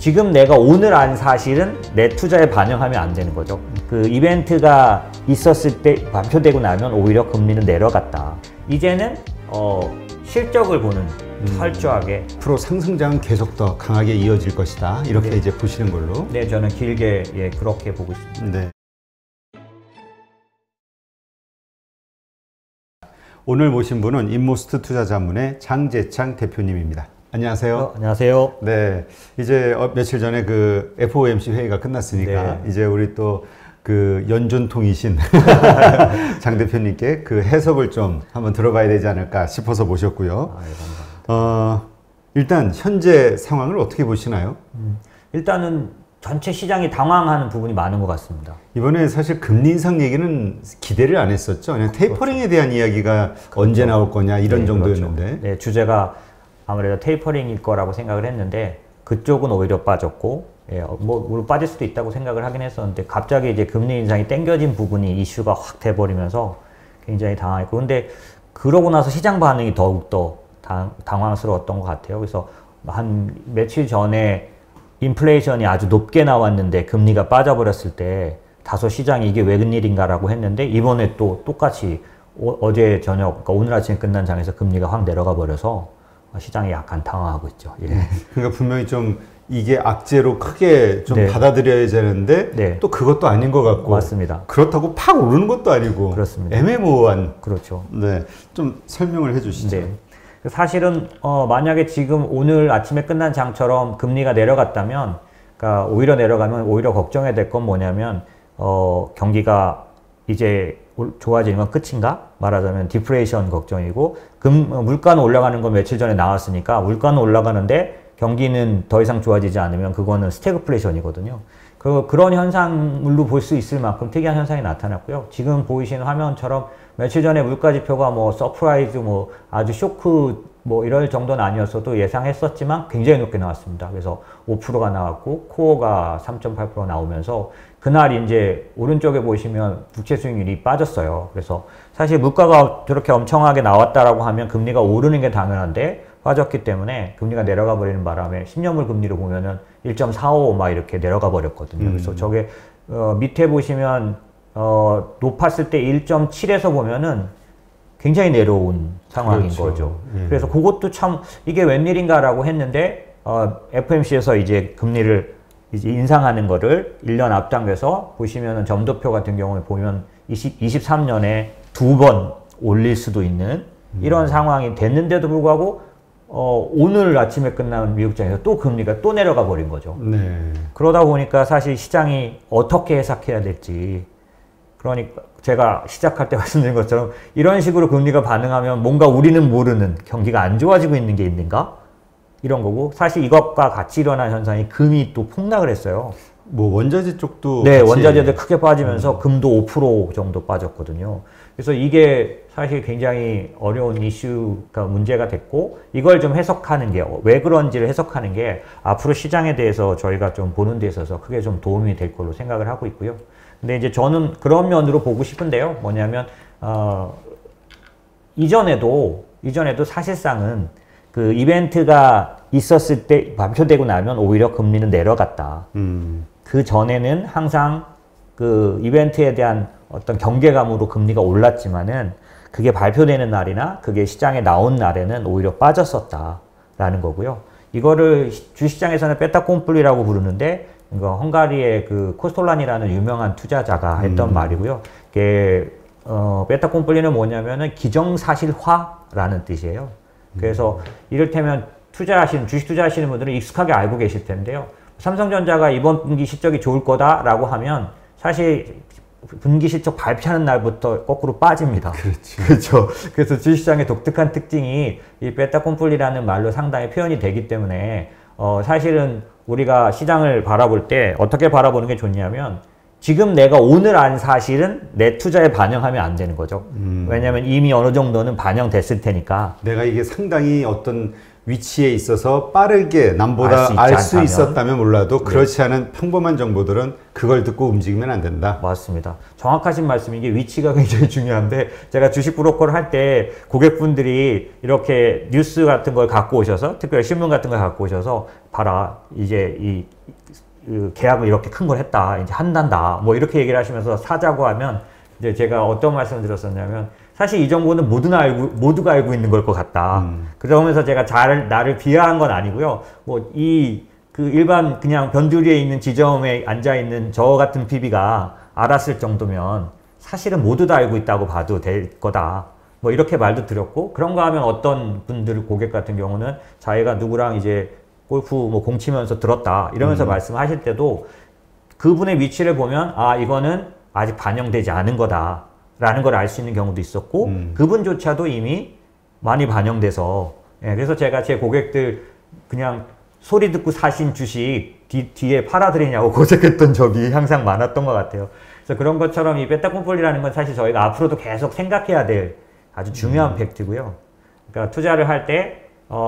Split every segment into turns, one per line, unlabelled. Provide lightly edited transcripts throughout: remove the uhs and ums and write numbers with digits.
지금 내가 오늘 안 사실은 내 투자에 반영하면 안 되는 거죠. 그 이벤트가 있었을 때 발표되고 나면 오히려 금리는 내려갔다. 이제는 실적을 보는 철저하게
앞으로 상승장은 계속 더 강하게 이어질 것이다. 이렇게
네.
이제 보시는 걸로.
네, 저는 길게 그렇게 보고 있습니다.
네. 오늘 모신 분은 인모스트 투자자문의 장재창 대표님입니다. 안녕하세요.
안녕하세요.
네, 이제 며칠 전에 그 FOMC 회의가 끝났으니까
네.
이제 우리 또 그 연준통이신 장 대표님께 그 해석을 좀 한번 들어봐야 되지 않을까 싶어서 모셨고요.
네, 감사합니다.
일단 현재 상황을 어떻게 보시나요?
일단은 전체 시장이 당황하는 부분이 많은 것 같습니다.
이번에 사실 금리 인상 얘기는 기대를 안 했었죠. 그냥 테이퍼링에 대한 이야기가 언제 나올 거냐 이런
네,
정도였는데.
그렇죠. 네, 주제가 아무래도 테이퍼링일 거라고 생각을 했는데 그쪽은 오히려 빠졌고, 뭐 빠질 수도 있다고 생각을 하긴 했었는데 갑자기 이제 금리 인상이 땡겨진 부분이 이슈가 확 돼버리면서 굉장히 당황했고, 근데 그러고 나서 시장 반응이 더욱더 당황스러웠던 것 같아요. 그래서 한 며칠 전에 인플레이션이 아주 높게 나왔는데 금리가 빠져버렸을 때 다소 시장이 이게 웬일인가라고 했는데 이번에 또 똑같이 어제 저녁, 그러니까 오늘 아침에 끝난 장에서 금리가 확 내려가 버려서 시장이 약간 당황하고 있죠. 예.
그러니까 분명히 좀 이게 악재로 크게 좀
네.
받아들여야 되는데
네.
또 그것도 아닌 것 같고.
맞습니다.
그렇다고 팍 오르는 것도 아니고.
그렇습니다.
애매모호한.
그렇죠.
네, 좀 설명을 해주시죠.
네. 사실은 만약에 지금 오늘 아침에 끝난 장처럼 금리가 내려갔다면, 그러니까 오히려 내려가면 오히려 걱정해야 될 건 뭐냐면 경기가 이제 좋아지는 건 끝인가? 말하자면 디플레이션 걱정이고, 물가는 올라가는 건 며칠 전에 나왔으니까 물가는 올라가는데 경기는 더 이상 좋아지지 않으면 그거는 스태그플레이션이거든요. 그런 현상으로 볼 수 있을 만큼 특이한 현상이 나타났고요. 지금 보이시는 화면처럼 며칠 전에 물가 지표가 뭐 서프라이즈, 뭐 아주 쇼크 뭐 이럴 정도는 아니었어도 예상했었지만 굉장히 높게 나왔습니다. 그래서 5%가 나왔고 코어가 3.8% 나오면서 그날 이제 오른쪽에 보시면 부채 수익률이 빠졌어요. 그래서 사실 물가가 저렇게 엄청나게 나왔다라고 하면 금리가 오르는 게 당연한데 빠졌기 때문에 금리가 내려가 버리는 바람에 10년물 금리로 보면은 1.45 막 이렇게 내려가 버렸거든요. 그래서 저게 밑에 보시면 높았을 때 1.7에서 보면은 굉장히 내려온 상황인
그렇죠.
거죠.
예.
그래서 그것도 참 이게 웬일인가라고 했는데 FOMC에서 이제 금리를 이제 인상하는 거를 1년 앞당겨서 보시면은 점도표 같은 경우에 보면 23년에 2번 올릴 수도 있는 이런 상황이 됐는데도 불구하고 오늘 아침에 끝난 미국장에서 또 금리가 또 내려가 버린 거죠.
네.
그러다 보니까 사실 시장이 어떻게 해석해야 될지, 그러니까 제가 시작할 때 말씀드린 것처럼 이런 식으로 금리가 반응하면 뭔가 우리는 모르는 경기가 안 좋아지고 있는 게 있는가? 이런 거고, 사실 이것과 같이 일어난 현상이 금이 또 폭락을 했어요.
뭐 원자재 쪽도.
네,
같이.
원자재들 크게 빠지면서 금도 5% 정도 빠졌거든요. 그래서 이게 사실 굉장히 어려운 이슈가 문제가 됐고, 이걸 좀 해석하는 게, 왜 그런지를 해석하는 게 앞으로 시장에 대해서 저희가 좀 보는 데 있어서 크게 좀 도움이 될 걸로 생각을 하고 있고요. 근데 이제 저는 그런 면으로 보고 싶은데요. 뭐냐면, 이전에도 사실상은 그 이벤트가 있었을 때 발표되고 나면 오히려 금리는 내려갔다. 그 전에는 항상 그 이벤트에 대한 어떤 경계감으로 금리가 올랐지만은 그게 발표되는 날이나 그게 시장에 나온 날에는 오히려 빠졌었다라는 거고요. 이거를 주시장에서는 베타콤플리라고 부르는데, 이거 헝가리의 그 코스톨란이라는 유명한 투자자가 했던 말이고요. 이게 베타콤플리는 뭐냐면은 기정사실화라는 뜻이에요. 그래서 이를테면 주식 투자하시는 분들은 익숙하게 알고 계실 텐데요. 삼성전자가 이번 분기 실적이 좋을 거다라고 하면 사실 분기 실적 발표하는 날부터 거꾸로 빠집니다. 그렇죠. 그래서 주식시장의 독특한 특징이 이 베타콤플리라는 말로 상당히 표현이 되기 때문에 사실은 우리가 시장을 바라볼 때 어떻게 바라보는 게 좋냐면, 지금 내가 오늘 안 사실은 내 투자에 반영하면 안 되는 거죠. 왜냐하면 이미 어느 정도는 반영됐을 테니까.
내가 이게 상당히 어떤 위치에 있어서 빠르게 남보다 알 수 있었다면 몰라도 그렇지 않은 평범한 정보들은 그걸 듣고 움직이면 안 된다.
맞습니다. 정확하신 말씀인 게 위치가 굉장히 중요한데 제가 주식 브로커를 할 때 고객분들이 이렇게 뉴스 같은 걸 갖고 오셔서 특별히 신문 같은 걸 갖고 오셔서 봐라 이제 이 계약을 이렇게 큰 걸 했다 이제 한단다 뭐 이렇게 얘기를 하시면서 사자고 하면 이제 제가 어떤 말씀을 드렸었냐면 사실 이 정보는 모두가 알고 있는 걸 것 같다. 그러면서 제가 나를 비하한 건 아니고요. 뭐 그 일반 그냥 변두리에 있는 지점에 앉아 있는 저 같은 PB가 알았을 정도면 사실은 모두 다 알고 있다고 봐도 될 거다. 뭐 이렇게 말도 드렸고 그런가 하면 어떤 분들 고객 같은 경우는 자기가 누구랑 이제 골프 뭐 공 치면서 들었다 이러면서 말씀하실 때도 그분의 위치를 보면 아 이거는 아직 반영되지 않은 거다 라는 걸 알 수 있는 경우도 있었고 그분조차도 이미 많이 반영돼서 그래서 제가 제 고객들 그냥 소리 듣고 사신 주식 뒤에 팔아드리냐고 고생했던 적이 항상 많았던 것 같아요. 그래서 그런 것처럼 이 베타콤폴리라는 건 사실 저희가 앞으로도 계속 생각해야 될 아주 중요한 팩트고요. 그러니까 투자를 할 때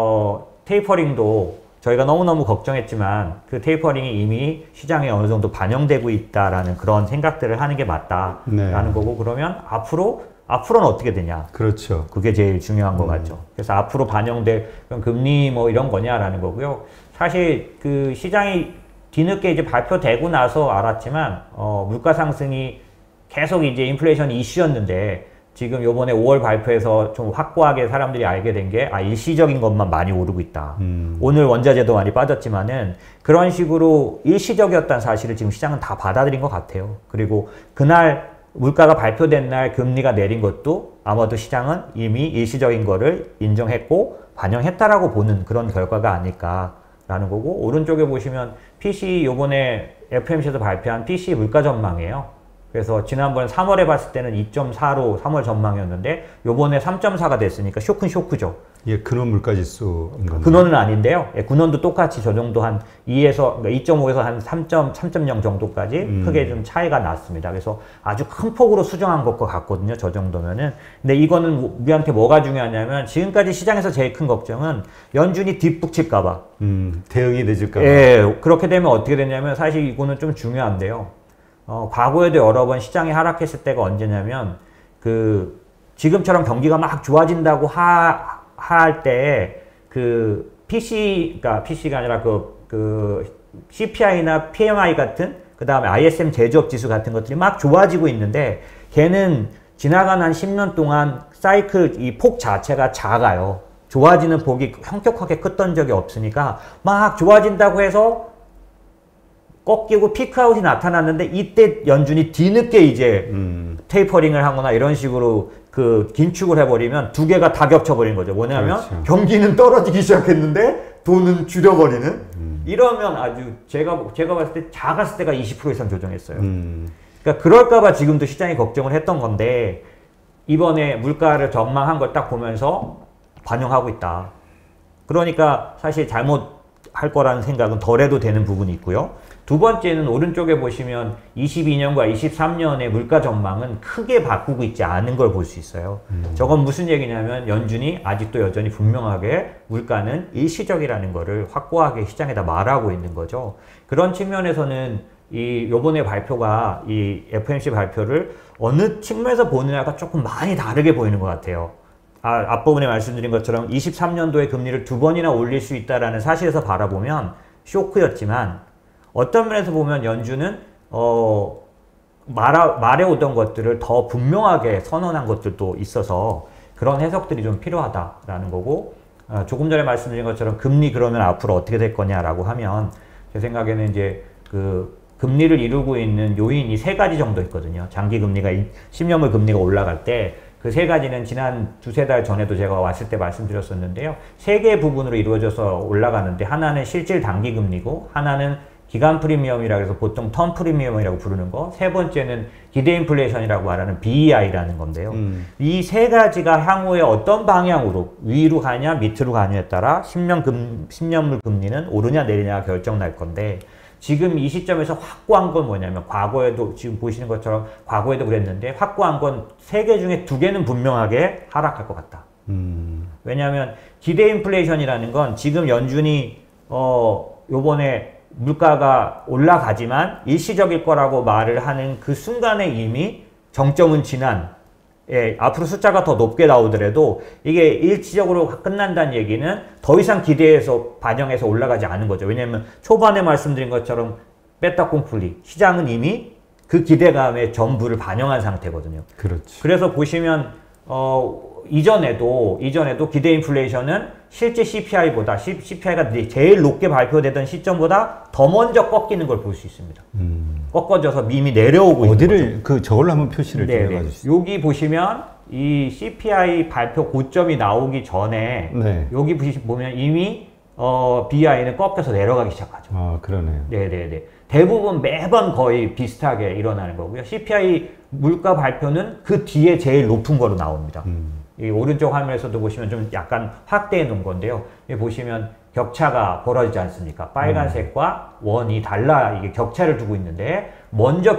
테이퍼링도 저희가 너무너무 걱정했지만 그 테이퍼링이 이미 시장에 어느 정도 반영되고 있다라는 그런 생각들을 하는 게 맞다라는 거고 그러면 앞으로는 어떻게 되냐?
그렇죠.
그게 제일 중요한 것 같죠. 그래서 앞으로 반영될 금리 뭐 이런 거냐라는 거고요. 사실 그 시장이 뒤늦게 이제 발표되고 나서 알았지만 물가 상승이 계속 이제 인플레이션 이슈였는데 지금 요번에 5월 발표에서 좀 확고하게 사람들이 알게 된 게 일시적인 것만 많이 오르고 있다. 오늘 원자재도 많이 빠졌지만은 그런 식으로 일시적이었다는 사실을 지금 시장은 다 받아들인 것 같아요. 그리고 그날 물가가 발표된 날 금리가 내린 것도 아마도 시장은 이미 일시적인 거를 인정했고 반영했다라고 보는 그런 결과가 아닐까라는 거고 오른쪽에 보시면 PC 요번에 FOMC에서 발표한 PC 물가 전망이에요. 그래서 지난번 3월에 봤을 때는 2.4로 3월 전망이었는데 요번에 3.4가 됐으니까 쇼크는 쇼크죠.
예, 근원 물가지수인 건가요?
근원은 아닌데요. 예, 근원도 똑같이 저 정도 한 2.5에서 한 3.0 정도까지 크게 좀 차이가 났습니다. 그래서 아주 큰 폭으로 수정한 것 같거든요. 저 정도면은. 근데 이거는 우리한테 뭐가 중요하냐면 지금까지 시장에서 제일 큰 걱정은 연준이 뒷북 칠까봐.
대응이 늦을까봐.
예, 그렇게 되면 어떻게 되냐면 사실 이거는 좀 중요한데요. 과거에도 여러 번 시장이 하락했을 때가 언제냐면 지금처럼 경기가 막 좋아진다고 할 때 그러니까 PC가 아니라 CPI나 PMI 같은 그 다음에 ISM 제조업 지수 같은 것들이 막 좋아지고 있는데 걔는 지나간 한 10년 동안 사이클 이 폭 자체가 작아요. 좋아지는 폭이 현격하게 컸던 적이 없으니까 막 좋아진다고 해서 꺾이고 피크아웃이 나타났는데 이때 연준이 뒤늦게 이제 테이퍼링을 하거나 이런 식으로 긴축을 해버리면 두 개가 다 겹쳐버린 거죠. 뭐냐면
그렇죠.
경기는 떨어지기 시작했는데 돈은 줄여버리는 이러면 아주 제가 봤을 때 작았을 때가 20% 이상 조정했어요. 그러니까 그럴까봐 지금도 시장이 걱정을 했던 건데 이번에 물가를 전망한 걸 딱 보면서 반영하고 있다. 그러니까 사실 잘못할 거라는 생각은 덜 해도 되는 부분이 있고요. 두 번째는 오른쪽에 보시면 22년과 23년의 물가 전망은 크게 바꾸고 있지 않은 걸 볼 수 있어요. 저건 무슨 얘기냐면 연준이 아직도 여전히 분명하게 물가는 일시적이라는 거를 확고하게 시장에다 말하고 있는 거죠. 그런 측면에서는 요번에 발표가 이 FOMC 발표를 어느 측면에서 보느냐가 조금 많이 다르게 보이는 것 같아요. 앞부분에 말씀드린 것처럼 23년도에 금리를 2번이나 올릴 수 있다는 사실에서 바라보면 쇼크였지만 어떤 면에서 보면 연준은 말해오던 것들을 더 분명하게 선언한 것들도 있어서 그런 해석들이 좀 필요하다라는 거고 조금 전에 말씀드린 것처럼 금리 그러면 앞으로 어떻게 될 거냐라고 하면 제 생각에는 이제 금리를 이루고 있는 요인이 세 가지 정도 있거든요. 장기 금리가 10년물 금리가 올라갈 때 그 세 가지는 지난 두세 달 전에도 제가 왔을 때 말씀드렸었는데요. 세 개의 부분으로 이루어져서 올라가는데 하나는 실질 단기 금리고 하나는 기간 프리미엄이라고 해서 보통 텀 프리미엄이라고 부르는 거, 세 번째는 기대 인플레이션이라고 말하는 BEI라는 건데요. 이 세 가지가 향후에 어떤 방향으로 위로 가냐 밑으로 가냐에 따라 10년물 금리는 오르냐 내리냐가 결정 날 건데 지금 이 시점에서 확고한 건 뭐냐면 과거에도 지금 보시는 것처럼 과거에도 그랬는데 확고한 건 세 개 중에 두 개는 분명하게 하락할 것 같다. 왜냐하면 기대 인플레이션이라는 건 지금 연준이 요번에 물가가 올라가지만 일시적일 거라고 말을 하는 그 순간에 이미 정점은 지난, 앞으로 숫자가 더 높게 나오더라도 이게 일시적으로 끝난다는 얘기는 더 이상 기대해서 반영해서 올라가지 않은 거죠. 왜냐하면 초반에 말씀드린 것처럼 베타 콩쿨리, 시장은 이미 그 기대감의 전부를 반영한 상태거든요.
그렇죠.
그래서 보시면 이전에도 기대 인플레이션은 실제 CPI보다 CPI가 제일 높게 발표되던 시점보다 더 먼저 꺾이는 걸 볼 수 있습니다. 꺾어져서 이미 내려오고
있는 거죠. 저걸로 한번 표시를 좀 해봐주시죠.
여기 보시면 이 CPI 발표 고점이 나오기 전에
네.
여기 보면 이미 BI는 꺾여서 내려가기 시작하죠.
아, 그러네요.
네네네. 대부분 매번 거의 비슷하게 일어나는 거고요. CPI 물가 발표는 그 뒤에 제일 높은 거로 나옵니다. 이 오른쪽 화면에서도 보시면 좀 약간 확대해 놓은 건데요. 여기 보시면 격차가 벌어지지 않습니까? 빨간색과 원이 달라 이게 격차를 두고 있는데 먼저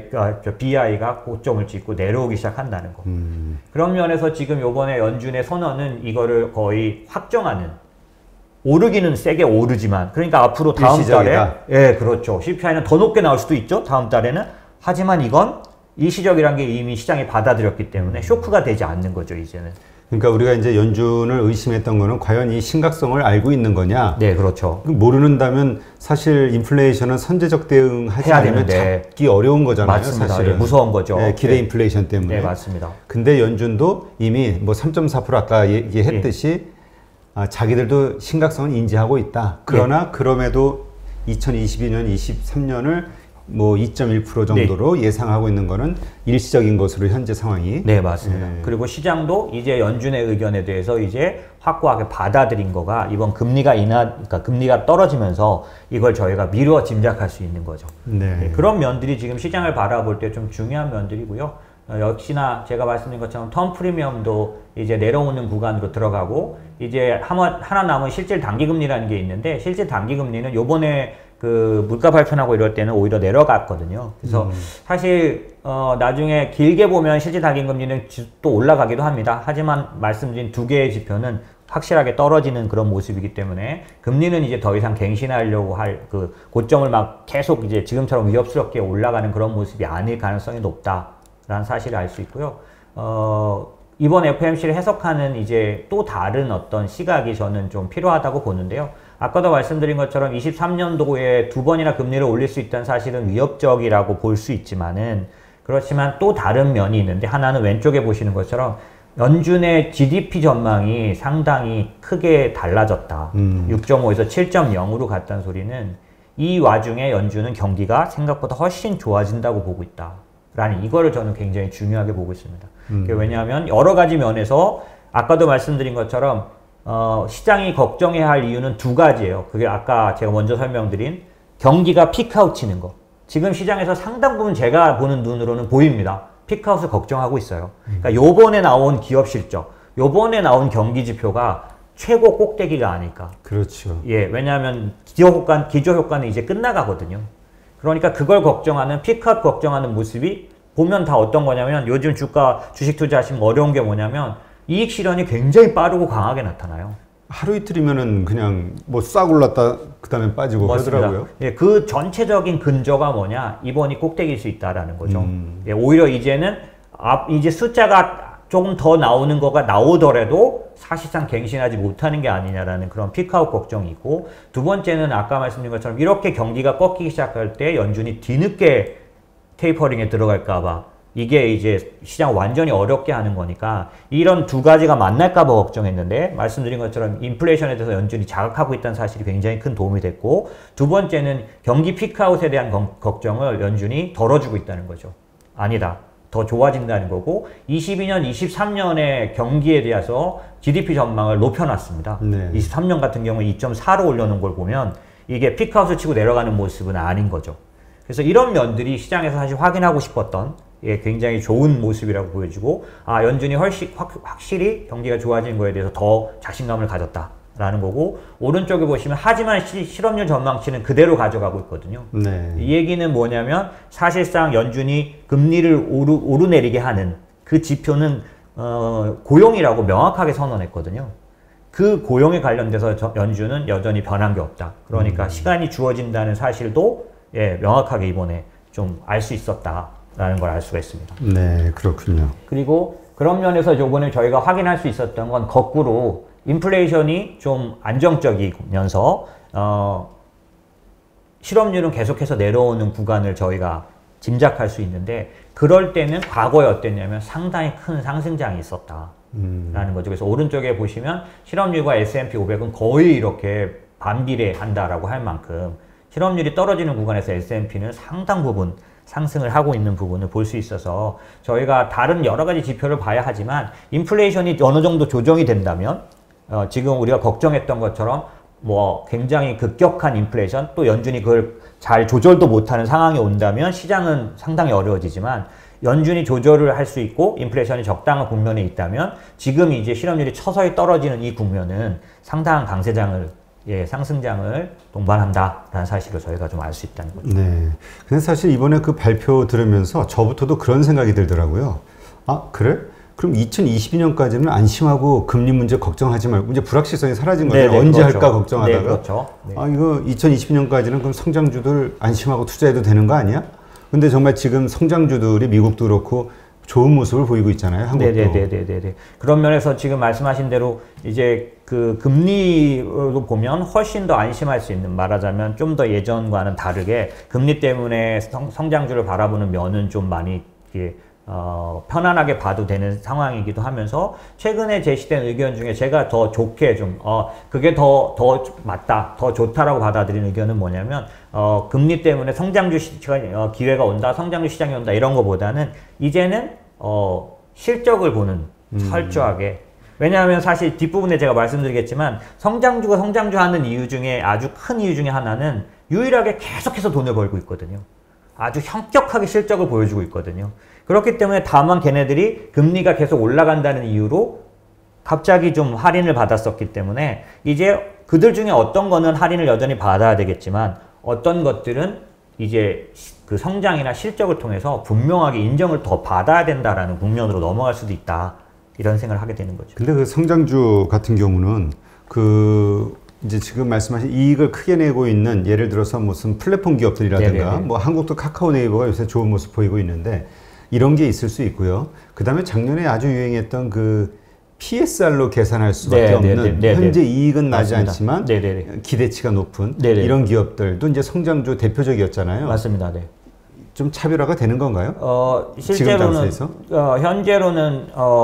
BI가 고점을 찍고 내려오기 시작한다는 거. 그런 면에서 지금 요번에 연준의 선언은 이거를 거의 확정하는, 오르기는 세게 오르지만, 그러니까 앞으로 다음 달에, 예, 그렇죠. CPI는 더 높게 나올 수도 있죠. 다음 달에는. 하지만 이건 일시적이라는 게 이미 시장이 받아들였기 때문에 쇼크가 되지 않는 거죠, 이제는.
그러니까 우리가 이제 연준을 의심했던 거는 과연 이 심각성을 알고 있는 거냐?
네, 그렇죠.
모르는다면 사실 인플레이션은 선제적 대응하지 않으면 잡기 어려운 거잖아요.
맞습니다.
사실은.
예, 무서운 거죠.
네, 기대 인플레이션 때문에.
네, 맞습니다.
근데 연준도 이미 뭐 3.4% 아까 얘기했듯이 자기들도 심각성을 인지하고 있다. 그러나 그럼에도 2022년, 23년을 뭐 2.1% 정도로 예상하고 있는 거는 일시적인 것으로 현재 상황이.
네, 맞습니다. 그리고 시장도 이제 연준의 의견에 대해서 이제 확고하게 받아들인 거가 이번 그러니까 금리가 떨어지면서 이걸 저희가 미루어 짐작할 수 있는 거죠. 네, 그런 면들이 지금 시장을 바라볼 때 좀 중요한 면들이고요. 역시나 제가 말씀드린 것처럼 텀 프리미엄도 이제 내려오는 구간으로 들어가고, 이제 하나 남은 실질 단기금리라는 게 있는데, 실질 단기금리는 요번에 그 물가 발표하고 이럴 때는 오히려 내려갔거든요. 그래서 사실 나중에 길게 보면 실질 단기금리는 또 올라가기도 합니다. 하지만 말씀드린 두 개의 지표는 확실하게 떨어지는 그런 모습이기 때문에 금리는 이제 더 이상 갱신하려고 할 그 고점을 막 계속 이제 지금처럼 위협스럽게 올라가는 그런 모습이 아닐 가능성이 높다라는 사실을 알 수 있고요. 이번 FOMC를 해석하는 이제 또 다른 어떤 시각이 저는 좀 필요하다고 보는데요. 아까도 말씀드린 것처럼 23년도에 두 번이나 금리를 올릴 수 있다는 사실은 위협적이라고 볼 수 있지만은, 그렇지만 또 다른 면이 있는데, 하나는 왼쪽에 보시는 것처럼 연준의 GDP 전망이 상당히 크게 달라졌다. 6.5에서 7.0으로 갔다는 소리는 이 와중에 연준은 경기가 생각보다 훨씬 좋아진다고 보고 있다. 라는 이거를 저는 굉장히 중요하게 보고 있습니다. 왜냐하면 여러 가지 면에서 아까도 말씀드린 것처럼 시장이 걱정해야 할 이유는 두 가지예요. 그게 아까 제가 먼저 설명드린 경기가 피크아웃 치는 거. 지금 시장에서 상당 부분 제가 보는 눈으로는 보입니다. 피크아웃을 걱정하고 있어요. 그러니까 요번에 나온 기업 실적, 요번에 나온 경기 지표가 최고 꼭대기가 아닐까.
그렇죠.
예, 왜냐하면 기저 효과는 이제 끝나가거든요. 그러니까 그걸 걱정하는, 피크아웃 걱정하는 모습이 보면 다 어떤 거냐면, 요즘 주식 투자하시면 어려운 게 뭐냐면 이익 실현이 굉장히 빠르고 강하게 나타나요.
하루 이틀이면은 그냥 뭐 싹 올랐다 그다음에 빠지고 그러더라고요.
예, 그 전체적인 근저가 뭐냐, 이번이 꼭대기일 수 있다라는 거죠. 예, 오히려 이제는 이제 숫자가 조금 더 나오는 거가 나오더라도 사실상 갱신하지 못하는 게 아니냐라는 그런 피크아웃 걱정이 있고, 두 번째는 아까 말씀드린 것처럼 이렇게 경기가 꺾이기 시작할 때 연준이 뒤늦게 테이퍼링에 들어갈까 봐, 이게 이제 시장 완전히 어렵게 하는 거니까 이런 두 가지가 만날까 봐 걱정했는데, 말씀드린 것처럼 인플레이션에 대해서 연준이 자각하고 있다는 사실이 굉장히 큰 도움이 됐고, 두 번째는 경기 피크아웃에 대한 걱정을 연준이 덜어주고 있다는 거죠. 아니다, 더 좋아진다는 거고, 22년, 23년의 경기에 대해서 GDP 전망을 높여놨습니다. 23년 같은 경우는 2.4로 올려놓은 걸 보면 이게 피크아웃을 치고 내려가는 모습은 아닌 거죠. 그래서 이런 면들이 시장에서 사실 확인하고 싶었던, 예, 굉장히 좋은 모습이라고 보여지고, 연준이 확실히 경기가 좋아진 거에 대해서 더 자신감을 가졌다라는 거고, 오른쪽에 보시면 하지만 실업률 전망치는 그대로 가져가고 있거든요. 이 얘기는 뭐냐면 사실상 연준이 금리를 오르내리게 하는 그 지표는 고용이라고 명확하게 선언했거든요. 그 고용에 관련돼서 연준은 여전히 변한 게 없다. 그러니까 시간이 주어진다는 사실도 예, 명확하게 이번에 좀 알 수 있었다라는 걸 알 수가 있습니다.
네, 그렇군요.
그리고 그런 면에서 이번에 저희가 확인할 수 있었던 건 거꾸로 인플레이션이 좀 안정적이면서 실업률은 계속해서 내려오는 구간을 저희가 짐작할 수 있는데 그럴 때는 과거에 어땠냐면 상당히 큰 상승장이 있었다라는 거죠. 그래서 오른쪽에 보시면 실업률과 S&P 500은 거의 이렇게 반비례한다라고 할 만큼 실업률이 떨어지는 구간에서 S&P는 상당 부분 상승을 하고 있는 부분을 볼 수 있어서 저희가 다른 여러 가지 지표를 봐야 하지만 인플레이션이 어느 정도 조정이 된다면 지금 우리가 걱정했던 것처럼 뭐 굉장히 급격한 인플레이션 또 연준이 그걸 잘 조절도 못하는 상황이 온다면 시장은 상당히 어려워지지만 연준이 조절을 할 수 있고 인플레이션이 적당한 국면에 있다면 지금 이제 실업률이 서서히 떨어지는 이 국면은 상당한 강세장을 예, 상승장을 동반한다라는 사실을 저희가 좀 알 수 있다는 거죠.
네. 근데 사실 이번에 그 발표 들으면서 저부터도 그런 생각이 들더라고요. 아, 그래? 그럼 2022년까지는 안심하고 금리 문제 걱정하지 말고 이제 불확실성이 사라진 거죠. 언제
그렇죠.
할까 걱정하다가.
네, 그렇죠. 네.
아, 이거 2022년까지는 그럼 성장주들 안심하고 투자해도 되는 거 아니야? 근데 정말 지금 성장주들이 미국도 그렇고 좋은 모습을 보이고 있잖아요. 한국도.
네네네네네. 그런 면에서 지금 말씀하신 대로 이제 그 금리로 보면 훨씬 더 안심할 수 있는, 말하자면 좀 더 예전과는 다르게 금리 때문에 성장주를 바라보는 면은 좀 많이 편안하게 봐도 되는 상황이기도 하면서 최근에 제시된 의견 중에 제가 더 좋게 좀 그게 더 맞다, 더 좋다라고 받아들인 의견은 뭐냐면 금리 때문에 성장주 기회가 온다, 성장주 시장이 온다 이런 거보다는 이제는 실적을 보는 철저하게. 왜냐하면 사실 뒷부분에 제가 말씀드리겠지만 성장주가 성장주 하는 이유 중에 아주 큰 이유 중에 하나는 유일하게 계속해서 돈을 벌고 있거든요. 아주 현격하게 실적을 보여주고 있거든요. 그렇기 때문에 다만 걔네들이 금리가 계속 올라간다는 이유로 갑자기 좀 할인을 받았었기 때문에 이제 그들 중에 어떤 거는 할인을 여전히 받아야 되겠지만 어떤 것들은 이제 그 성장이나 실적을 통해서 분명하게 인정을 더 받아야 된다라는 국면으로 넘어갈 수도 있다. 이런 생각을 하게 되는 거죠.
근데 그 성장주 같은 경우는 이제 지금 말씀하신 이익을 크게 내고 있는 예를 들어서 무슨 플랫폼 기업들이라든가
네네네.
뭐 한국도 카카오 네이버가 요새 좋은 모습 보이고 있는데 이런 게 있을 수 있고요. 그 다음에 작년에 아주 유행했던 그 PSR로 계산할 수밖에 없는 현재 이익은 나지
맞습니다.
않지만
네네네.
기대치가 높은
네네.
이런 기업들도 이제 성장주 대표적이었잖아요.
맞습니다. 네.
좀 차별화가 되는 건가요?
실제로는 현재로는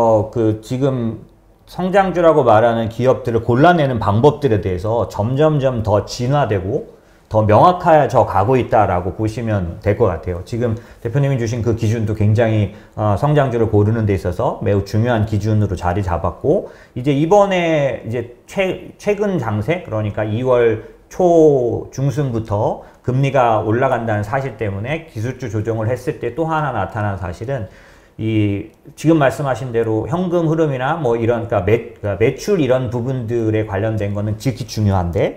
지금 성장주라고 말하는 기업들을 골라내는 방법들에 대해서 점점점 더 진화되고 더 명확해져 가고 있다라고 보시면 될 것 같아요. 지금 대표님이 주신 그 기준도 굉장히 성장주를 고르는 데 있어서 매우 중요한 기준으로 자리 잡았고 이제 이번에 이제 최근 장세, 그러니까 2월 초 중순부터 금리가 올라간다는 사실 때문에 기술주 조정을 했을 때 또 하나 나타난 사실은 이 지금 말씀하신 대로 현금 흐름이나 뭐 이런 그러니까 매출 이런 부분들에 관련된 거는极其 중요한데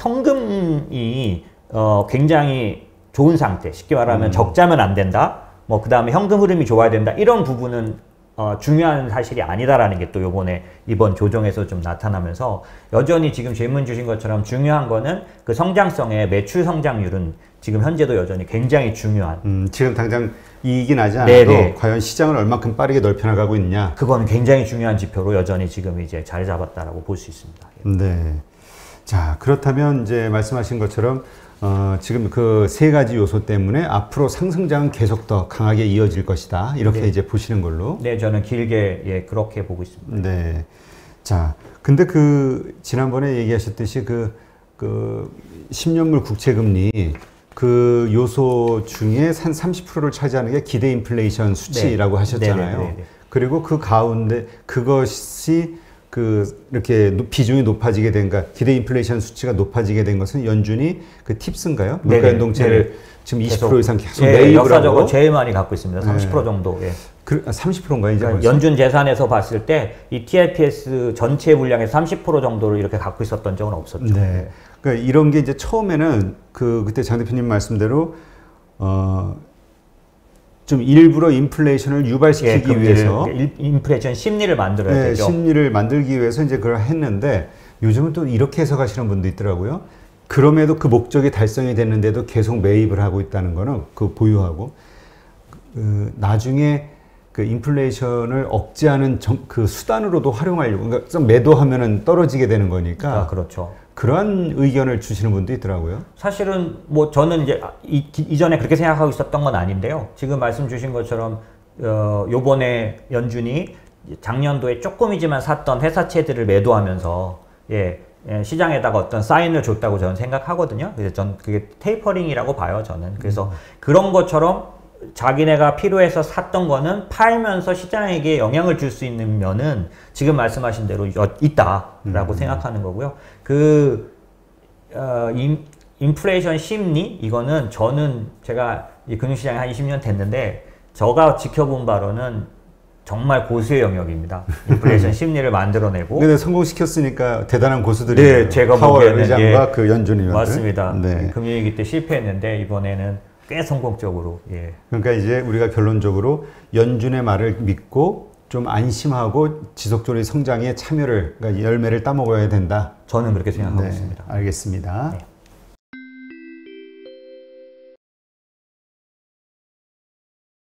현금이 굉장히 좋은 상태, 쉽게 말하면 적자면 안 된다, 뭐 그 다음에 현금 흐름이 좋아야 된다, 이런 부분은 중요한 사실이 아니다라는 게 또 이번 조정에서 좀 나타나면서 여전히 지금 질문 주신 것처럼 중요한 거는 그 성장성의 매출 성장률은 지금 현재도 여전히 굉장히 중요한.
지금 당장 이익이 나지 않아도
네네.
과연 시장을 얼마큼 빠르게 넓혀나가고 있냐.
그거는 굉장히 중요한 지표로 여전히 지금 이제 자리 잡았다라고 볼 수 있습니다.
네. 자, 그렇다면 이제 말씀하신 것처럼 지금 그 세 가지 요소 때문에 앞으로 상승장은 계속 더 강하게 이어질 것이다. 이렇게
네.
이제 보시는 걸로.
네, 저는 길게 그렇게 보고 있습니다.
네. 자, 근데 지난번에 얘기하셨듯이 그 10년물 국채금리 그 요소 중에 한 30%를 차지하는 게 기대 인플레이션 수치라고 하셨잖아요.
네네네네.
그리고 그 가운데 그것이 이렇게 비중이 높아지게 된, 기대 인플레이션 수치가 높아지게 된 것은 연준이 그 팁스인가요? 물가 연동체를 지금 20% 이상 계속 매입을
역사적으로
하고
제일 많이 갖고 있습니다. 30% 정도. 예.
30%인가요, 이제?
그러니까 연준 재산에서 봤을 때 이 TIPS 전체 물량의 30% 정도를 이렇게 갖고 있었던 적은 없었죠.
네. 그러니까 이런 게 이제 처음에는 그때 장 대표님 말씀대로 좀 일부러 인플레이션을 유발시키기 위해서
인플레이션 심리를 만들어야
네,
되죠.
심리를 만들기 위해서 이제 그걸 했는데 요즘은 또 이렇게 해석하시는 분도 있더라고요. 그럼에도 그 목적이 달성이 됐는데도 계속 매입을 하고 있다는 거는 그 보유하고 나중에 그 인플레이션을 억제하는 그 수단으로도 활용하려고 그러니까 좀 매도하면은 떨어지게 되는 거니까
그렇죠.
그런 의견을 주시는 분도 있더라고요.
사실은 뭐 저는 이제 이전에 그렇게 생각하고 있었던 건 아닌데요. 지금 말씀 주신 것처럼 요번에 연준이 작년도에 조금이지만 샀던 회사채들을 매도하면서 시장에다가 어떤 사인을 줬다고 저는 생각하거든요. 그래서 전 그게 테이퍼링이라고 봐요, 저는. 그래서 그런 것처럼 자기네가 필요해서 샀던 거는 팔면서 시장에게 영향을 줄 수 있는 면은 지금 말씀하신 대로 있다라고 생각하는 거고요. 인플레이션 심리 이거는 저는 제가 이 금융시장에 한 20년 됐는데 제가 지켜본 바로는 정말 고수의 영역입니다. 인플레이션 심리를 만들어내고.
근데 성공시켰으니까 대단한 고수들이.
네, 제가
파월 의장과 그 연준 의원들.
맞습니다.
네.
금융위기 때 실패했는데 이번에는 꽤 성공적으로.
그러니까 이제 우리가 결론적으로 연준의 말을 믿고 좀 안심하고 지속적으로 성장에 참여를, 그러니까 열매를 따먹어야 된다.
저는 그렇게 생각하고 있습니다.
알겠습니다.
네.